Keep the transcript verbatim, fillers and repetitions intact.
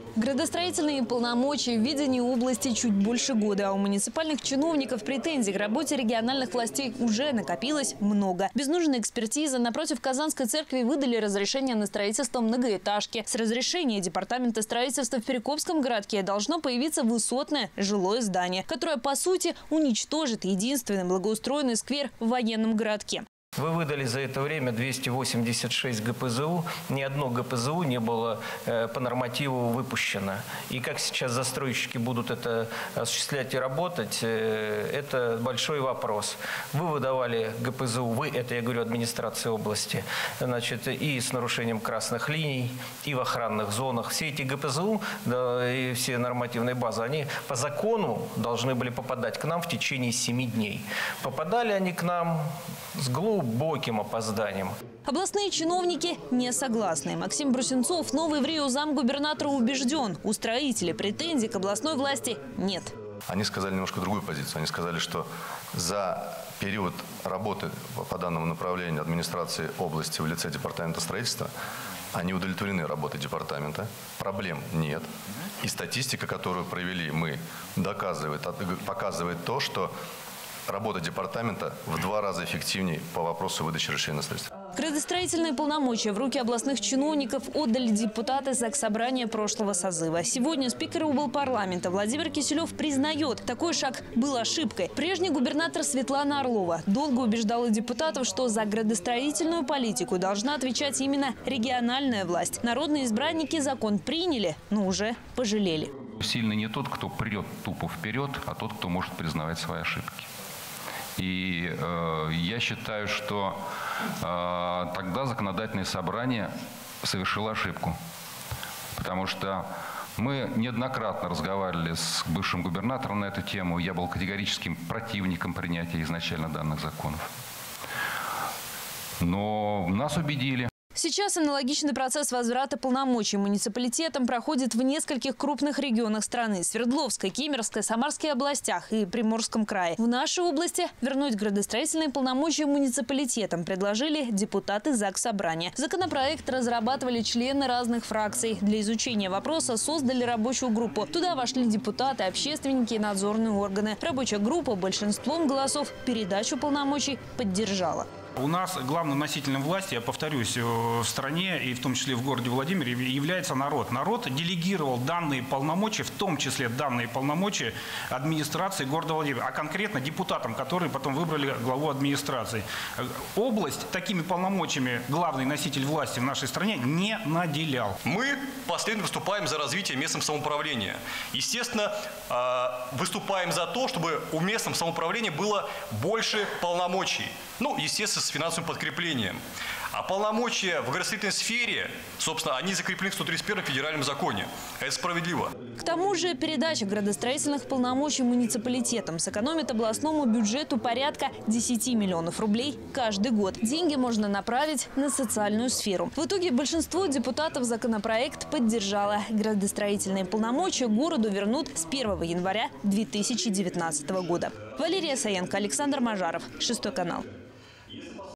Градостроительные полномочия в ведении области чуть больше года, а у муниципальных чиновников претензий к работе региональных властей уже накопилось много. Без нужной экспертизы напротив Казанской церкви выдали разрешение на строительство многоэтажки. С разрешения департамента строительства в Перекопском городке должно появиться высотное жилое здание, которое по сути уничтожит единственный благоустроенный сквер в военном городке. Вы выдали за это время двести восемьдесят шесть гэ пэ зэ у. Ни одно гэ пэ зэ у не было э, по нормативу выпущено. И как сейчас застройщики будут это осуществлять и работать, э, это большой вопрос. Вы выдавали гэ пэ зэ у, вы, это я говорю администрации области, значит, и с нарушением красных линий, и в охранных зонах. Все эти гэ пэ зэ у, да, и все нормативные базы, они по закону должны были попадать к нам в течение семи дней. Попадали они к нам с глубоким опозданием. Областные чиновники не согласны. Максим Брусенцов, новый в Рио замгубернатора, убежден, у строителей претензий к областной власти нет. Они сказали немножко другую позицию. Они сказали, что за период работы по данному направлению администрации области в лице департамента строительства они удовлетворены работой департамента, проблем нет. И статистика, которую провели мы, доказывает, показывает то, что работа департамента в два раза эффективнее по вопросу выдачи решения на строительство. Градостроительные полномочия в руки областных чиновников отдали депутаты Заксобрания прошлого созыва. Сегодня спикер облпарламента Владимир Киселев признает, такой шаг был ошибкой. Прежний губернатор Светлана Орлова долго убеждала депутатов, что за градостроительную политику должна отвечать именно региональная власть. Народные избранники закон приняли, но уже пожалели. Сильный не тот, кто прет тупо вперед, а тот, кто может признавать свои ошибки. И э, я считаю, что э, тогда законодательное собрание совершило ошибку. Потому что мы неоднократно разговаривали с бывшим губернатором на эту тему. Я был категорическим противником принятия изначально данных законов. Но нас убедили. Сейчас аналогичный процесс возврата полномочий муниципалитетам проходит в нескольких крупных регионах страны – Свердловской, Кемеровской, Самарской областях и Приморском крае. В нашей области вернуть градостроительные полномочия муниципалитетам предложили депутаты Заксобрания. Законопроект разрабатывали члены разных фракций. Для изучения вопроса создали рабочую группу. Туда вошли депутаты, общественники и надзорные органы. Рабочая группа большинством голосов передачу полномочий поддержала. У нас главным носителем власти, я повторюсь, в стране и в том числе в городе Владимире является народ. Народ делегировал данные полномочия, в том числе данные полномочия администрации города Владимира, а конкретно депутатам, которые потом выбрали главу администрации. Область такими полномочиями главный носитель власти в нашей стране не наделял. Мы последовательно выступаем за развитие местного самоуправления. Естественно, выступаем за то, чтобы у местного самоуправления было больше полномочий. Ну, естественно, с финансовым подкреплением. А полномочия в градостроительной сфере, собственно, они закреплены в сто тридцать первом федеральном законе. Это справедливо. К тому же передача градостроительных полномочий муниципалитетам сэкономит областному бюджету порядка десяти миллионов рублей каждый год. Деньги можно направить на социальную сферу. В итоге большинство депутатов законопроект поддержало. Градостроительные полномочия городу вернут с первого января две тысячи девятнадцатого года. Валерия Саенко, Александр Мажаров, Шестой канал.